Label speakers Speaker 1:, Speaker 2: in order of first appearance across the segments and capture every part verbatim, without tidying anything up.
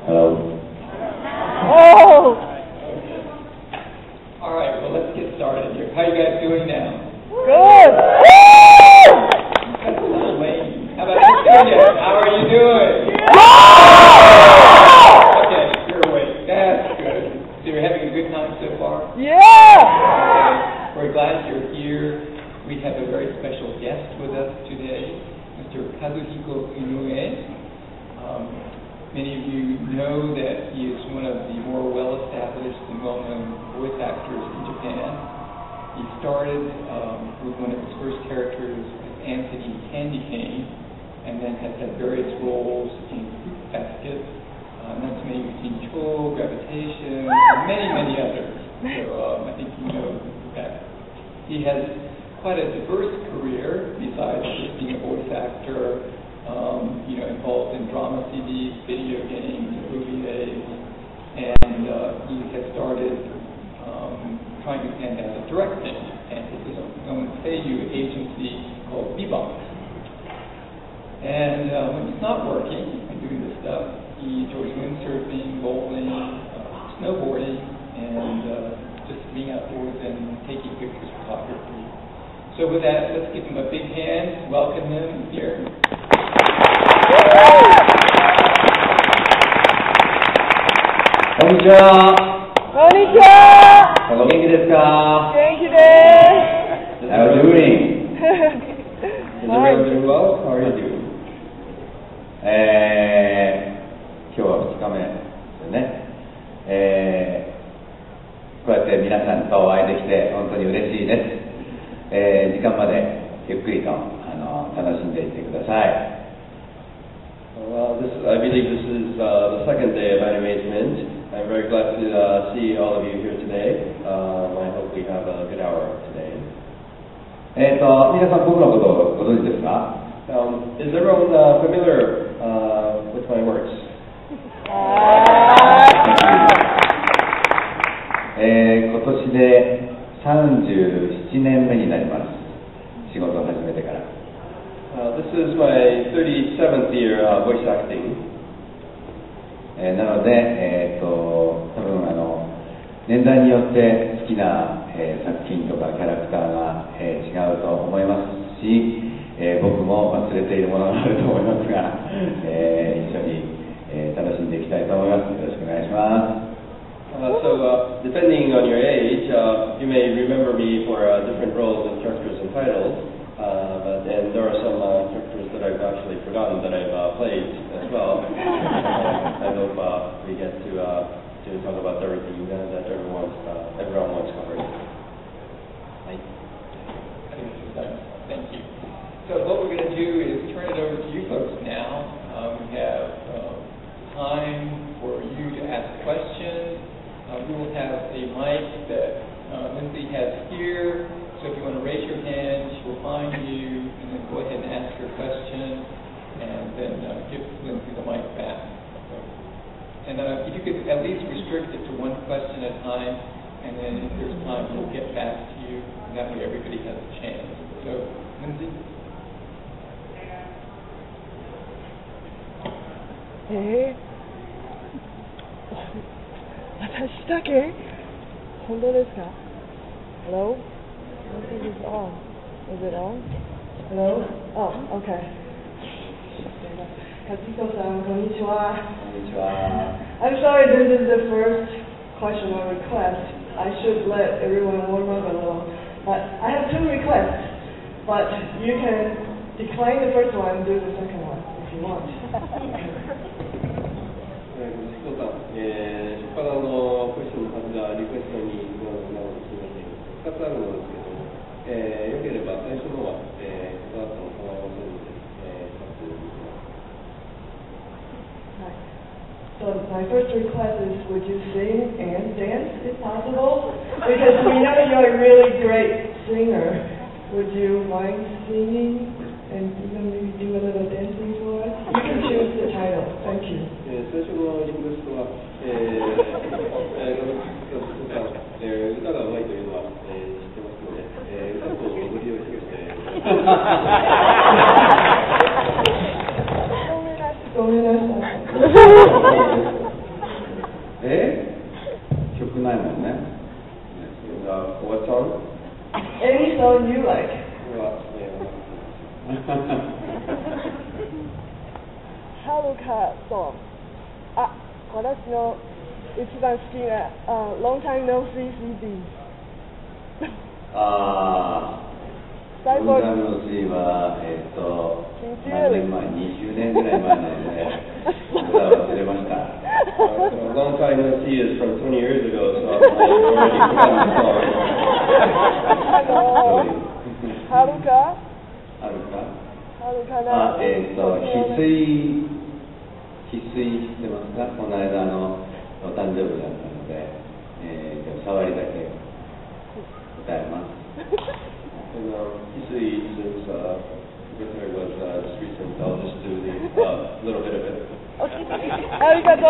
Speaker 1: Hello.
Speaker 2: Oh!
Speaker 3: All right, well, let's get started here. How are you guys doing now?
Speaker 2: Good!
Speaker 3: That's a little lame. How about you, Julia? How are you doing? Okay, you're awake. That's good. So you're having a good time so far?
Speaker 2: Yeah!
Speaker 3: Okay. We're glad you're here. We have a very special guest with us today, Mister Kazuhiko Inoue. Um, many of you know that he is one of the more well-established and well-known voice actors in Japan. He started um, with one of his first characters as Anthony Candy Cane, and then has had various roles in Fruit Basket, uh, Natsume Yukincho, Gravitation, and many, many others. So um, I think you know that. He has quite a diverse career besides just being a voice actor. Um, you know, involved in drama C Ds, video games, O V As, and uh, he has started um, trying to and uh, directing, and this is a known Seiyu agency called Bebox. And uh, when he's not working and doing this stuff, he enjoys windsurfing, bowling, uh, snowboarding, and uh, just being outdoors and taking pictures, photography. So with that, let's give him a big hand. Welcome him here.
Speaker 1: こんにちは。
Speaker 2: こんにちは。
Speaker 1: お元気ですか？
Speaker 2: 元気です。
Speaker 1: How are you doing?
Speaker 3: Is everyone doing well? How are you doing?
Speaker 1: えー、今日はふつかめですね。えー、こうやって皆さんとお会いできて本当に嬉しいです。えー、時間までゆっくりとあの楽しんでいってください。
Speaker 4: Well, this, I believe this is uh, the second day of Animazement. I'm very glad to uh, see all of you here today. Um, I hope we have a good hour today.
Speaker 1: えーと、皆さん僕のことをご存知ですか？
Speaker 4: Um, is everyone uh, familiar uh, with my works?
Speaker 1: えー、今年でさんじゅうななねんめになります。仕事を始めてから。
Speaker 4: Uh, this is my thirty-seventh year uh, voice acting.
Speaker 1: えー、なので、えー、と多分あの年代によって好きな、えー、作品とかキャラクターが、えー、違うと思いますし、えー、僕も忘れているものがあると思いますが、えー、一緒に、えー、楽しんでいきたいと思います。よろしくお願いします。
Speaker 4: Uh, so, uh, depending on your age, uh, you may remember me for uh, different roles and characters and titles. Uh, but, and there are some uh, characters that I've actually forgotten that I've uh, played as well. uh, I hope uh, we get to uh, to talk about everything uh, that everyone's, uh, everyone wants covered.
Speaker 3: Thank you. So what we're going to do is turn it over to you folks now. Um, we have uh, time for you to ask questions. Uh, we will have a mic that uh, Lindsay has here. So if you want to raise your hand, she will find you, and then go ahead and ask your question, and then uh, give Lindsay the mic back. So, and uh, if you could at least restrict it to one question at a time, and then if there's time, we'll get back to you, and that way everybody has a chance. So, Lindsay?
Speaker 2: えー、私だけ？本当ですか？ Hello? I think it's on. Is it on? Hello? Oh, okay. Kazuhiko-san, konnichiwa.
Speaker 1: Konnichiwa.
Speaker 2: I'm sorry this is the first question or request. I should let everyone warm up a little. But I have two requests. But you can decline the first one and do the second one if you want.
Speaker 4: そうだ、えー、初っ端のクエスチョンのはずがリクエストになるのですみません。ふたつあるのですけど、えー、よければ最初のは、えー、関わっても構いませんので、えー、ふたついきます。
Speaker 2: So my first request is, would you sing and dance if possible? Because we know you're a really great singer. Would you mind singing and even maybe do a little dancing for us? You can choose the title. Thank you.
Speaker 4: 最初のリクエストは、えーえーえー、歌がうまいというのは、えー、知ってますので、えー、歌と踊りを披露して。
Speaker 2: ごめんなさい。ごめんなさい。 song you like?
Speaker 5: はるかさん。あ、私の一番好きな、あ、Long Time No See シーディー。
Speaker 1: ああ。
Speaker 5: 最後に。
Speaker 1: ロンタイムノーシーは、えっと、何年前、にじゅうねんぐらい前なので、歌を忘れました。
Speaker 4: Uh, so long time no see is from twenty years ago, so I've already forgotten the song.
Speaker 5: あのー、はるか
Speaker 1: あるか
Speaker 5: はるかな
Speaker 1: あ、えっと、翡翠、翡翠知ってますか？この間あの、お誕生日だったので、えー、触りだけ歌います。
Speaker 4: And um, Hisui, since uh, birthday was uh, just recent, I'll just do the uh, little bit of it.
Speaker 5: ありがとう。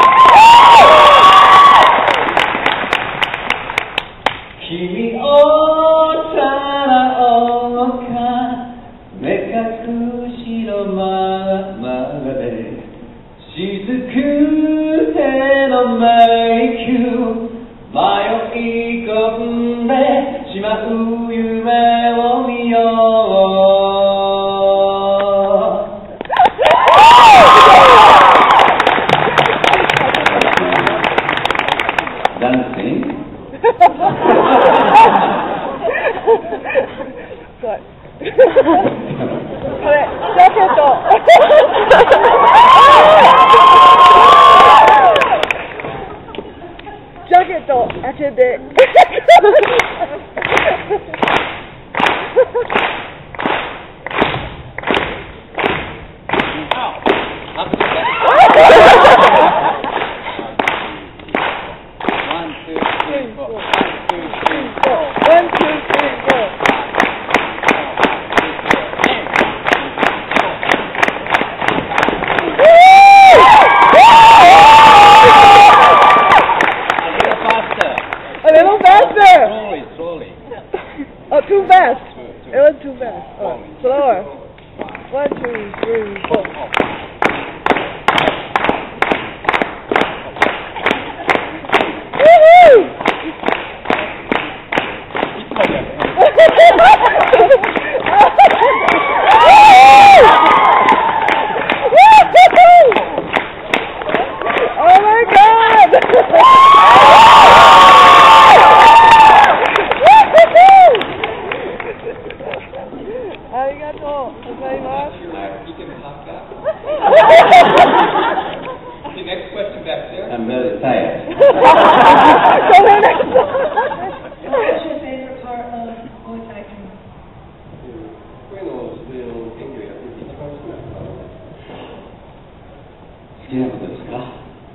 Speaker 1: 君をさらおうか目隠しのままで雫手の迷宮迷い込んでしまう夢を見ようダンシング
Speaker 5: これジャケットジャケット開けてOh, too fast. It was too fast. Oh, slower. One, two, three, four. Woohoo! Oh my God! ありがとうございます。
Speaker 3: The next question back there.
Speaker 1: I'm really tired.
Speaker 2: What's your favorite part of voice acting?
Speaker 4: 声の出演を演技をやってて一番好きなことは
Speaker 1: 好きなことですか？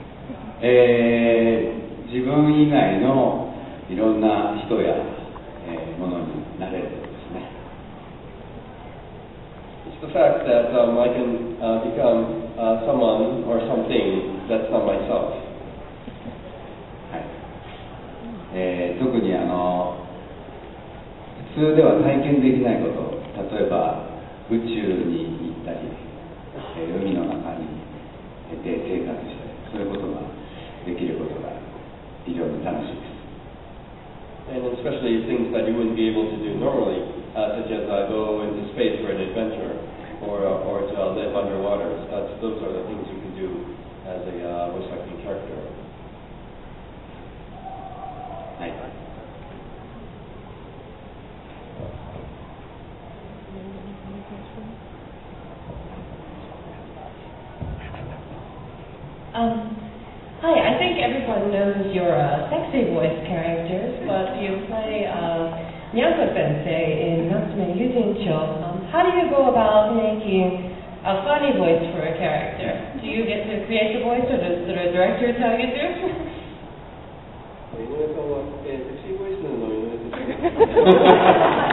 Speaker 1: えー、自分以外のいろんな人や、えー、ものになれることですね。
Speaker 4: It's the fact that um, I can uh, become uh, someone or something that's not myself.
Speaker 1: はい。えー、特にあの普通では体験できないこと、例えば宇宙に行ったり、えー、海の中にで生活したり、そういうことができることが非常に楽しいです。
Speaker 4: And especially things that you wouldn't be able to do normally, uh, such as uh, go into space for an adventure, or uh, or to uh, live underwater. That's, those are the things you can do as a uh, voice acting character.
Speaker 1: はい。
Speaker 6: Um, hi, I think everyone knows your uh, sexy voice characters, but you play uh, Nyanko Sensei in Natsume Yuzincho. Um, how do you go about making a funny voice for a character? Do you get to create the voice, or does the director tell you to?
Speaker 4: 井上さんは、えー、セクシーボイスなの井上です。